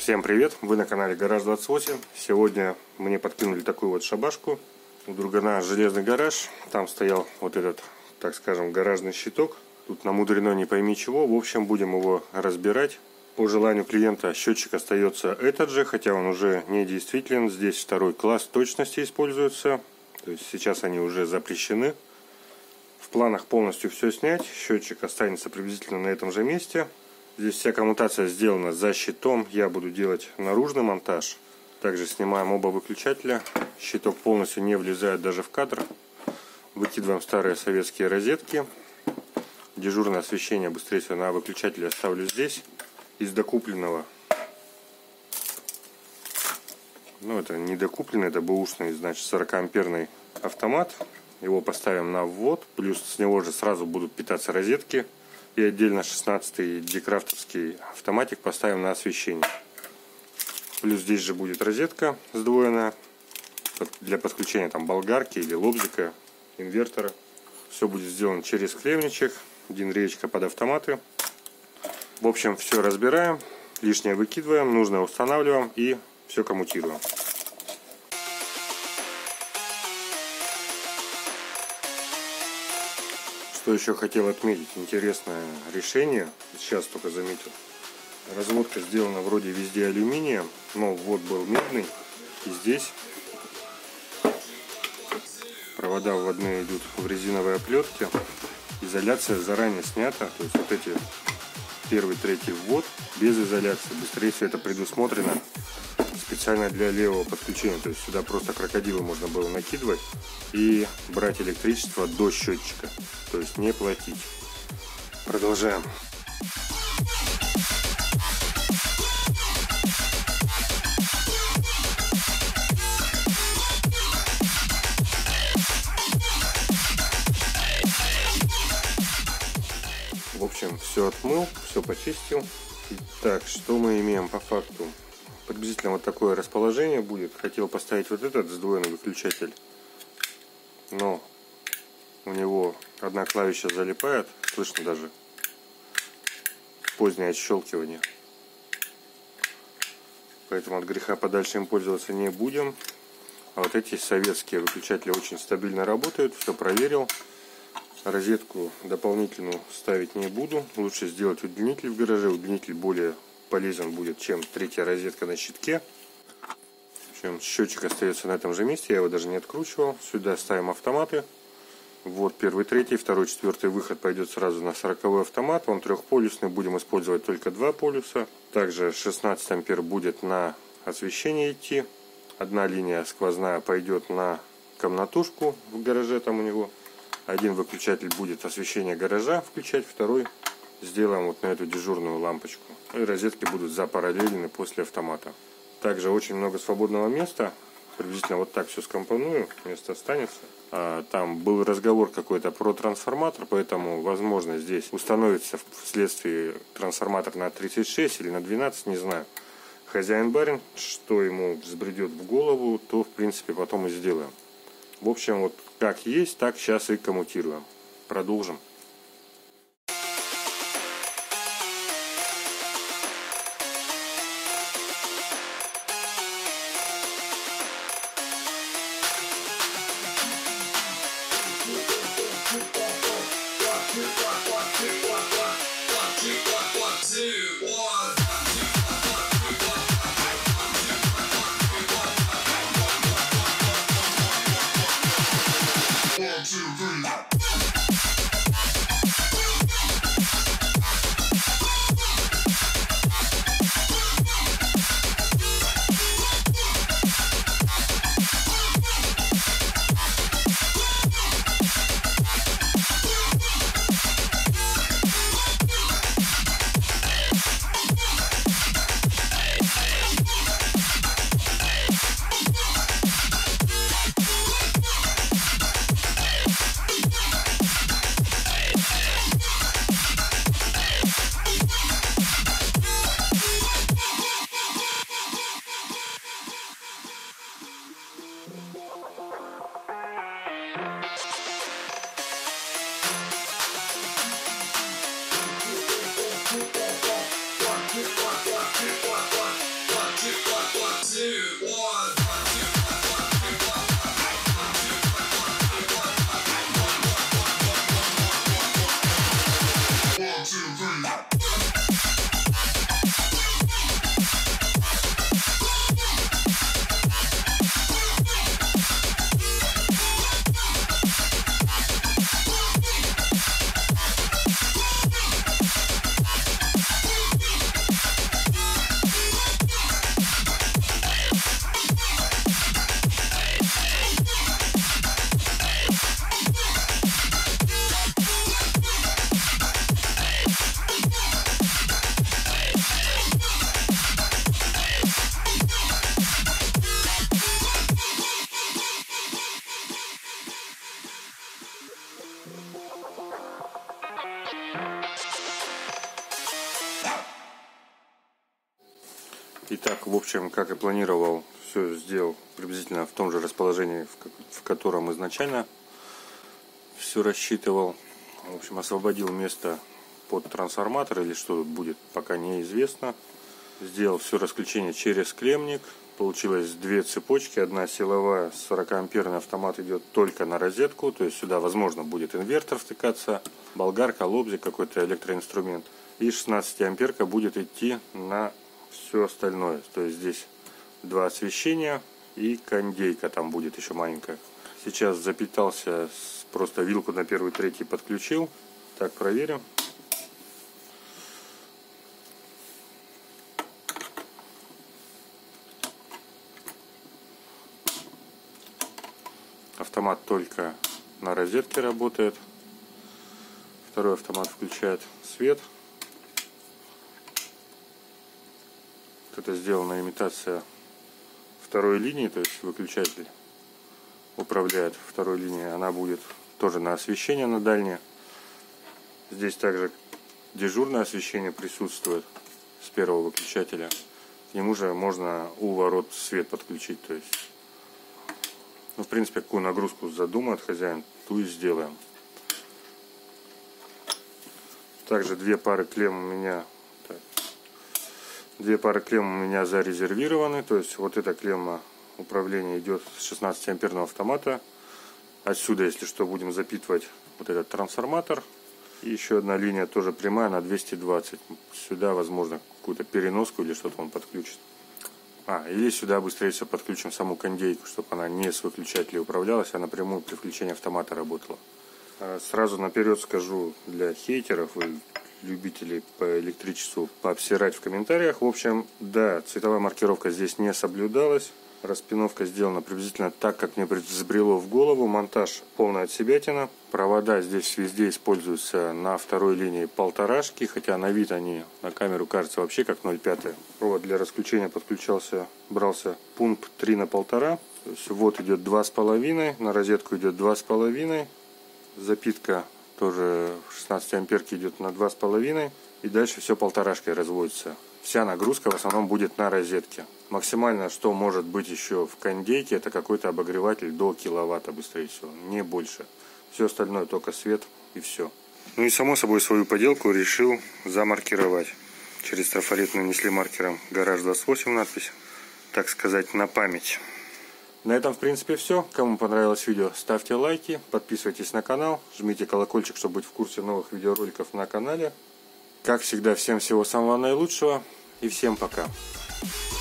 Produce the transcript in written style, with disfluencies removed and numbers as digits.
Всем привет! Вы на канале Гараж 28. Сегодня мне подкинули такую вот шабашку. У другана железный гараж. Там стоял вот этот, так скажем, гаражный щиток. Тут намудрено не пойми чего. В общем, будем его разбирать. По желанию клиента счетчик остается этот же, хотя он уже не действителен. Здесь второй класс точности используется. То есть сейчас они уже запрещены. В планах полностью все снять. Счетчик останется приблизительно на этом же месте. Здесь вся коммутация сделана за щитом. Я буду делать наружный монтаж. Также снимаем оба выключателя. Щиток полностью не влезает даже в кадр. Выкидываем старые советские розетки. Дежурное освещение быстрее всего на выключателе оставлю здесь. Из докупленного. Ну, это не докупленный, это бэушный, значит, 40-амперный автомат. Его поставим на ввод. Плюс с него же сразу будут питаться розетки. И отдельно 16-й декрафтовский автоматик поставим на освещение. Плюс здесь же будет розетка сдвоенная для подключения там болгарки или лобзика, инвертора. Все будет сделано через клемничек, один реечка под автоматы. В общем, все разбираем, лишнее выкидываем, нужное устанавливаем и все коммутируем. Что еще хотел отметить, интересное решение, сейчас только заметил. Разводка сделана вроде везде алюминием, но ввод был медный. И здесь провода вводные идут в резиновой оплетке. Изоляция заранее снята, то есть вот эти первый, третий ввод без изоляции. Быстрее все это предусмотрено специально для левого подключения. То есть сюда просто крокодилы можно было накидывать и брать электричество до счетчика. То есть не платить. Продолжаем. В общем, все отмыл, все почистил. Итак, что мы имеем по факту? Приблизительно вот такое расположение будет. Хотел поставить вот этот сдвоенный выключатель, но у него одна клавиша залипает, слышно даже позднее отщелкивание. Поэтому от греха подальше им пользоваться не будем. А вот эти советские выключатели очень стабильно работают, все проверил. Розетку дополнительную ставить не буду. Лучше сделать удлинитель в гараже. Удлинитель более полезен будет, чем третья розетка на щитке. В общем, счетчик остается на этом же месте. Я его даже не откручивал. Сюда ставим автоматы. Вот первый, третий, второй, четвертый выход пойдет сразу на 40-й автомат. Он трехполюсный. Будем использовать только два полюса. Также 16 ампер будет на освещение идти. Одна линия сквозная пойдет на комнатушку в гараже там у него. Один выключатель будет освещение гаража включать, второй сделаем вот на эту дежурную лампочку. И розетки будут запараллелены после автомата. Также очень много свободного места. Приблизительно вот так все скомпоную, место останется. Там был разговор какой-то про трансформатор, поэтому возможно здесь установится вследствие трансформатор на 36 или на 12, не знаю. Хозяин-барин, что ему взбредет в голову, то в принципе потом и сделаем. В общем, вот как есть, так сейчас и коммутируем. Продолжим. Итак, в общем, как и планировал, все сделал приблизительно в том же расположении, в котором изначально все рассчитывал. В общем, освободил место под трансформатор или что тут будет, пока неизвестно. Сделал все расключение через клеммник. Получилось две цепочки. Одна силовая, 40-амперный автомат идет только на розетку. То есть сюда, возможно, будет инвертор втыкаться, болгарка, лобзик, какой-то электроинструмент. И 16-амперка будет идти на все остальное. То есть здесь два освещения и кондейка там будет еще маленькая. Сейчас запитался, просто вилку на первый, третий подключил. Так, проверим. Автомат только на розетке работает. Второй автомат включает свет. Это сделана имитация второй линии, то есть выключатель управляет второй линией. Она будет тоже на освещение на дальнее. Здесь также дежурное освещение присутствует с первого выключателя. К нему же можно у ворот свет подключить. То есть, ну, в принципе, какую нагрузку задумает хозяин, ту и сделаем. Также две пары клемм у меня зарезервированы. То есть вот эта клемма управления идет с 16-амперного автомата. Отсюда, если что, будем запитывать вот этот трансформатор. И еще одна линия тоже прямая на 220. Сюда, возможно, какую-то переноску или что-то он подключит. Или сюда быстрее всего подключим саму кондейку, чтобы она не с выключателя управлялась, а напрямую при включении автомата работала. Сразу наперед скажу для хейтеров и любителей по электричеству пообсирать в комментариях. В общем, да, цветовая маркировка здесь не соблюдалась. Распиновка сделана приблизительно так, как мне взбрело в голову. Монтаж полная отсебятина. Провода здесь везде используются на второй линии полторашки, хотя на вид они на камеру кажется вообще как 0,5. Провод для расключения брался пункт 3 на 1,5. То есть вот идет 2,5, на розетку идет 2,5. Запитка тоже 16 амперки идет на 2,5. И дальше все полторашкой разводится. Вся нагрузка в основном будет на розетке. Максимально, что может быть еще в кондейке, это какой-то обогреватель до киловатта, быстрее всего, не больше. Все остальное только свет и все. Ну и само собой свою поделку решил замаркировать. Через трафарет нанесли маркером «Гараж 28» надпись, так сказать, на память. На этом, в принципе, все. Кому понравилось видео, ставьте лайки, подписывайтесь на канал, жмите колокольчик, чтобы быть в курсе новых видеороликов на канале. Как всегда, всем всего самого наилучшего и всем пока.